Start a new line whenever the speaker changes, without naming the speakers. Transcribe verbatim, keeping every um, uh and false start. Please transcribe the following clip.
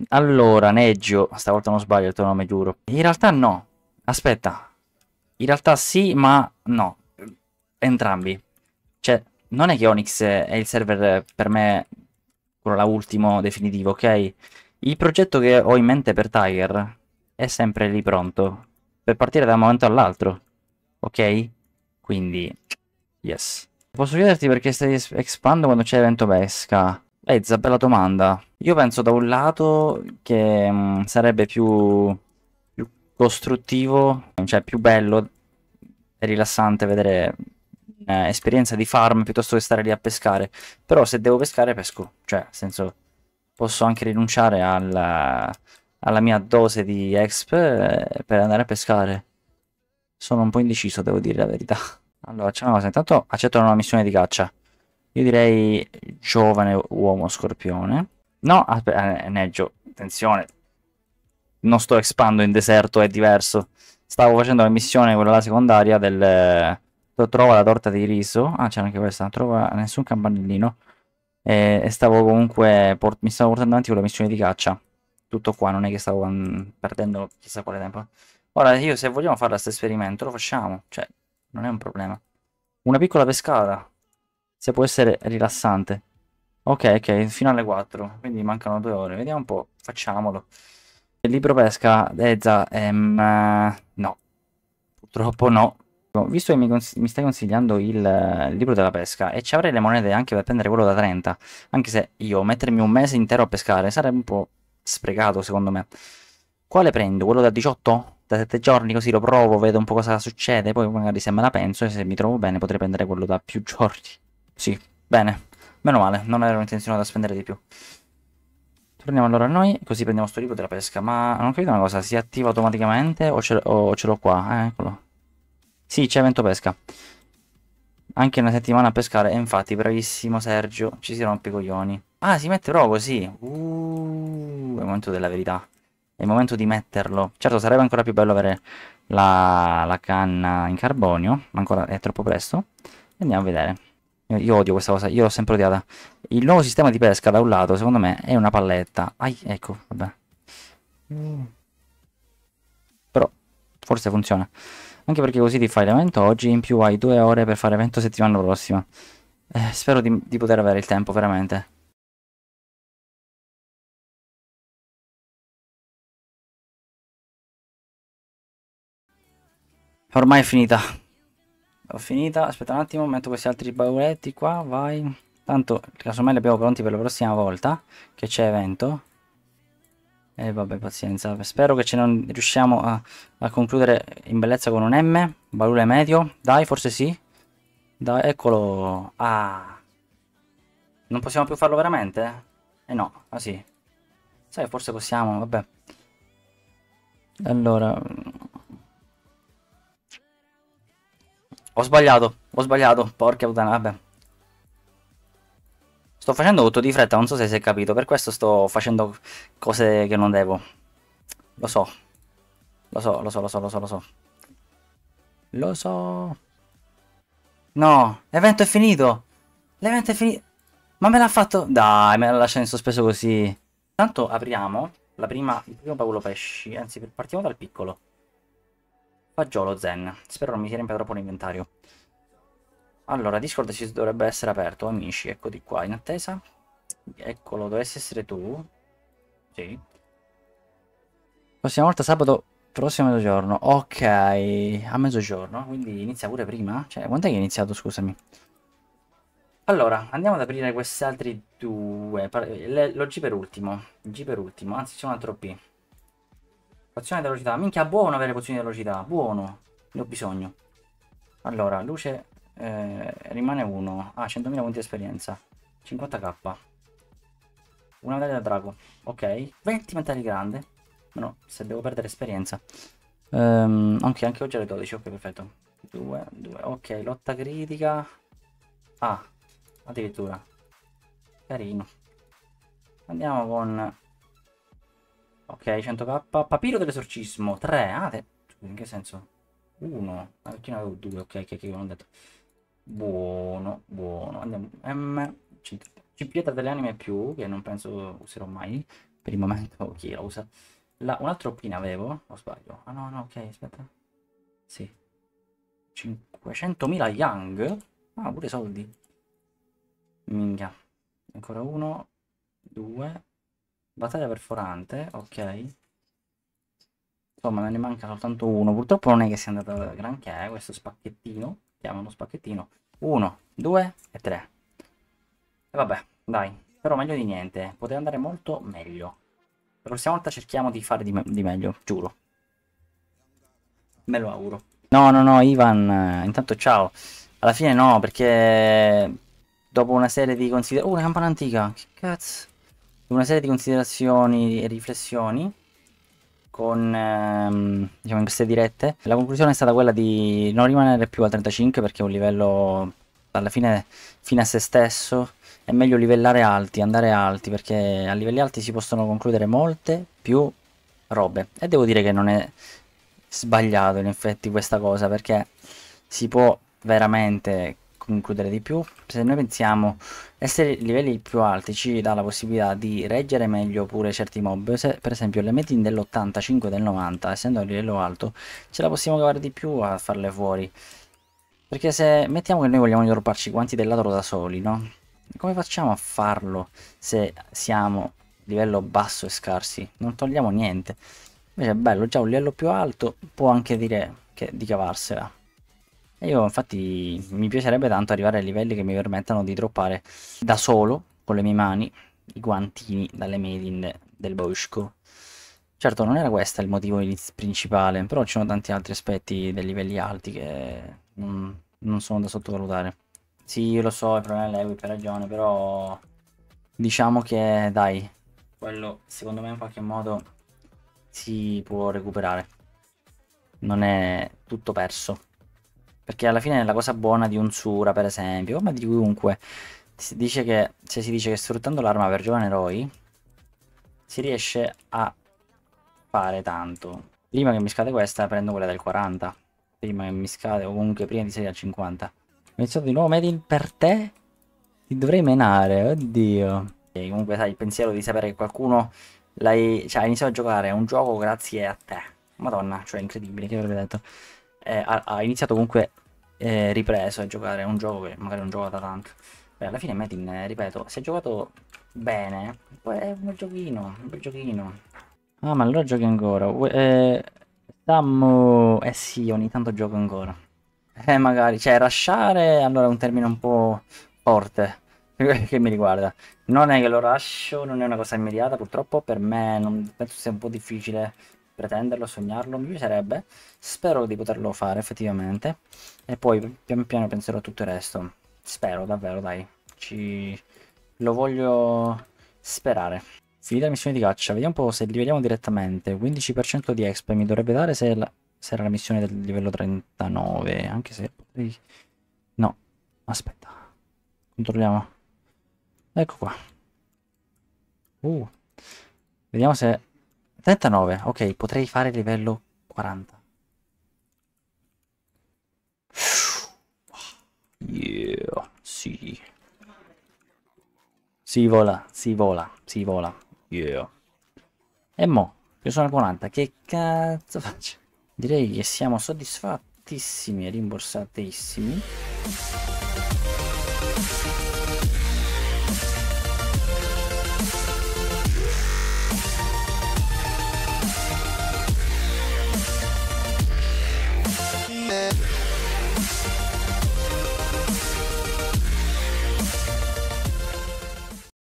Allora, Neggio, stavolta non sbaglio il tuo nome, giuro. In realtà no. Aspetta. In realtà sì, ma no. Entrambi. Cioè, non è che Onyx è il server per me, quello là ultimo, definitivo, ok? Il progetto che ho in mente per Tiger è sempre lì pronto. Per partire da un momento all'altro. Ok? Quindi, yes. Posso chiederti perché stai es- expand quando c'è evento pesca? Ezza, bella domanda. Io penso da un lato che mh, sarebbe più, più costruttivo, cioè più bello e rilassante vedere un'esperienza di farm piuttosto che stare lì a pescare. Però se devo pescare pesco, cioè nel senso posso anche rinunciare alla, alla mia dose di exp eh, per andare a pescare. Sono un po' indeciso, devo dire la verità. Allora, c'è una cosa, intanto accetto una missione di caccia. Io direi giovane uomo scorpione. No, aspetta, eh, Neggio, attenzione, non sto expando in deserto, è diverso. Stavo facendo la missione, quella là secondaria, del... eh, trova la torta di riso. Ah, c'è anche questa, non trova nessun campanellino. E, e stavo comunque, por- mi stavo portando avanti con la missione di caccia. Tutto qua, non è che stavo mm, perdendo chissà quale tempo. Ora, io se vogliamo fare questo esperimento, lo facciamo. Cioè, non è un problema. Una piccola pescata, se può essere rilassante. Ok, ok, fino alle quattro, quindi mancano due ore. Vediamo un po', facciamolo. Il libro pesca, Ezza, ehm, eh, no, purtroppo no. Visto che mi, cons- mi stai consigliando il, eh, il libro della pesca e ci avrei le monete anche per prendere quello da trenta, anche se io mettermi un mese intero a pescare sarebbe un po' sprecato secondo me. Quale prendo? Quello da diciotto? Da sette giorni così lo provo, vedo un po' cosa succede, poi magari se me la penso e se mi trovo bene potrei prendere quello da più giorni. Sì, bene, meno male, non ero intenzionato a spendere di più. Torniamo allora a noi, così prendiamo sto libro della pesca. Ma non ho capito una cosa, si attiva automaticamente o ce, o ce l'ho qua? Eh, eccolo. Sì, c'è evento pesca. Anche una settimana a pescare. E infatti, bravissimo Sergio, ci si rompe i coglioni. Ah, si mette proprio così. Uh, è il momento della verità. È il momento di metterlo. Certo, sarebbe ancora più bello avere la, la canna in carbonio, ma ancora è troppo presto. Andiamo a vedere. Io, io odio questa cosa, io l'ho sempre odiata. Il nuovo sistema di pesca, da un lato, secondo me, è una palletta. Ai, ecco, vabbè. Mm. Però, forse funziona. Anche perché così ti fai l'evento oggi, in più hai due ore per fare evento settimana prossima. Eh, spero di, di poter avere il tempo, veramente. Ormai è finita. Ho finita, aspetta un attimo, metto questi altri bauletti qua, vai. Tanto, casomai li abbiamo pronti per la prossima volta, che c'è evento. E vabbè, pazienza. Spero che ce ne riusciamo a, a concludere in bellezza con un M. Valore medio. Dai, forse sì. Dai, eccolo. Ah, non possiamo più farlo veramente? Eh no, ah sì. Sai, forse possiamo, vabbè. Allora, ho sbagliato, ho sbagliato. Porca puttana, vabbè. Sto facendo tutto di fretta, non so se si è capito. Per questo sto facendo cose che non devo. Lo so, lo so, lo so, lo so, lo so, lo so. Lo so. No, l'evento è finito. L'evento è finito. Ma me l'ha fatto... Dai, me la lascia in sospeso così. Tanto apriamo la prima, il primo baule pesci. Anzi, partiamo dal piccolo. Fagiolo zen. Spero non mi si riempia troppo l'inventario. Allora, Discord ci dovrebbe essere aperto, amici. Eccoti qua, in attesa. Eccolo, dovresti essere tu. Sì. Prossima volta sabato, prossimo mezzogiorno. Ok, a mezzogiorno. Quindi inizia pure prima? Cioè, quant'è che è iniziato, scusami? Allora, andiamo ad aprire questi altri due. Par- le- Lo G per ultimo. G per ultimo, anzi c'è un altro P. Pozione di velocità. Minchia, buono avere pozioni di velocità. Buono. Ne ho bisogno. Allora, luce eh, rimane uno. Ah, centomila punti di esperienza. cinquanta k. Una medaglia da drago. Ok. venti mentali grande. No, se devo perdere esperienza. Ehm, ok, anche oggi alle dodici. Ok, perfetto. due, due. Ok, lotta critica. Ah, addirittura. Carino. Andiamo con... Ok, cento k. Papiro dell'esorcismo. tre. Ah, te... in che senso? uno. Ah, perché ne avevo due? Ok, che non ho detto. Buono, buono. Andiamo. M. C. C. Pietra delle anime più, che non penso userò mai. Per il momento chi la usa? La, un'altra oppina avevo? O sbaglio? Ah no, no, ok, aspetta. Sì. cinquecentomila Young? Ah, pure soldi. Minchia. Ancora uno, due. Battaglia perforante, ok. Insomma, me ne manca soltanto uno. Purtroppo non è che sia andato granché, eh, questo spacchettino. Chiamano spacchettino. Uno, due e tre. E vabbè, dai. Però meglio di niente. Poteva andare molto meglio. La prossima volta cerchiamo di fare di, me di meglio, giuro. Me lo auguro. No, no, no, Ivan, eh, intanto ciao. Alla fine no, perché dopo una serie di considerazioni... Oh, una campana antica, che cazzo? Una serie di considerazioni e riflessioni con, ehm, diciamo, in queste dirette, la conclusione è stata quella di non rimanere più al trentacinque perché è un livello alla fine fine a se stesso. È meglio livellare alti, andare alti, perché a livelli alti si possono concludere molte più robe. E devo dire che non è sbagliato in effetti questa cosa, perché si può veramente concludere di più. Se noi pensiamo essere livelli più alti ci dà la possibilità di reggere meglio pure certi mob. Se per esempio le metin dell'ottantacinque del novanta, essendo a livello alto, ce la possiamo cavare di più a farle fuori. Perché se mettiamo che noi vogliamo dropparci quanti dell'altro da soli, no? Come facciamo a farlo se siamo livello basso e scarsi? Non togliamo niente. Invece è bello, già un livello più alto può anche dire che di cavarsela. E io infatti mi piacerebbe tanto arrivare ai livelli che mi permettano di droppare da solo, con le mie mani, i guantini dalle Medin del Bosco. Certo, non era questo il motivo principale, però ci sono tanti altri aspetti dei livelli alti che non, non sono da sottovalutare. Sì, io lo so, il problema è Lewy, per ragione, però diciamo che dai, quello secondo me in qualche modo si può recuperare. Non è tutto perso. Perché alla fine la cosa buona di un Sura, per esempio, ma di chiunque, si dice che, se si dice che sfruttando l'arma per giovane eroi si riesce a fare tanto. Prima che mi scade questa prendo quella del quaranta. Prima che mi scade, o comunque prima di salire al cinquanta. Ho iniziato di nuovo Medin per te? Ti dovrei menare, oddio. E comunque sai, il pensiero di sapere che qualcuno l'hai, cioè, ha iniziato a giocare a un gioco grazie a te. Madonna, cioè incredibile, che avrebbe detto. Eh, ha, ha iniziato comunque eh, ripreso a giocare a un gioco che magari non gioca da tanto. Beh, alla fine Metin, eh, ripeto, si è giocato bene, poi è un bel giochino, un bel giochino. Ah, ma allora giochi ancora. Ue- Eh, Sammo... Eh sì, ogni tanto gioco ancora. Eh, magari, cioè, rushare allora è un termine un po' forte, che mi riguarda. Non è che lo rusho, non è una cosa immediata, purtroppo per me non penso sia un po' difficile pretenderlo, sognarlo, mi piacerebbe. Spero di poterlo fare effettivamente. E poi pian piano penserò a tutto il resto. Spero, davvero, dai. Ci... Lo voglio sperare. Finita la missione di caccia, vediamo un po' se livelliamo direttamente. quindici per cento di exp mi dovrebbe dare se, la- se era la missione del livello trentanove, anche se potrei... No, aspetta. Controlliamo. Ecco qua. Uh, vediamo se... trentanove, ok, potrei fare il livello quaranta. Yeah, sì. Si vola, si vola, si vola. Yeah. E mo, io sono al quaranta, che cazzo faccio? Direi che siamo soddisfattissimi e rimborsatissimi.